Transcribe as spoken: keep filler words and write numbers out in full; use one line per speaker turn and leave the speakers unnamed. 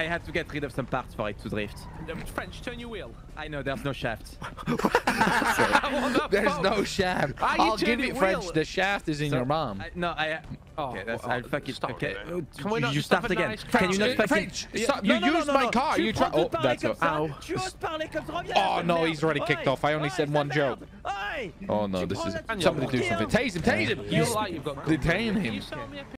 I had to get rid of some parts for it to drift.
French, turn your wheel.
I know there's no shaft.
There's no shaft.
Ah, you
I'll
turned
give
it
you French.
wheel.
The shaft is in
So,
your mom.
I, no, I.
Oh,
Okay, that's.
well,
I'll fuck it.
stop
Okay.
it.
Oh,
Can we
you
not
you
just have
start
a
again?
nice
Can you not
French?
fucking?
French,
Yeah,
stop.
no,
You
no, no,
used
no,
my
no.
car.
Tu
You
prends
try.
de
Oh,
parler
that's
comme
a.
ça.
Ow.
Tu oses parler comme ça. Reviens
Oh
là,
no,
merde.
he's already kicked
Oi,
off. I only
oi,
said
sa
one
merde.
joke.
Oi.
Oh no,
Tu
this
prends
is.
la-
Somebody do
Kill
something.
him.
Tase him. Tase him.
You like you've got.
Detain him.
You saw me a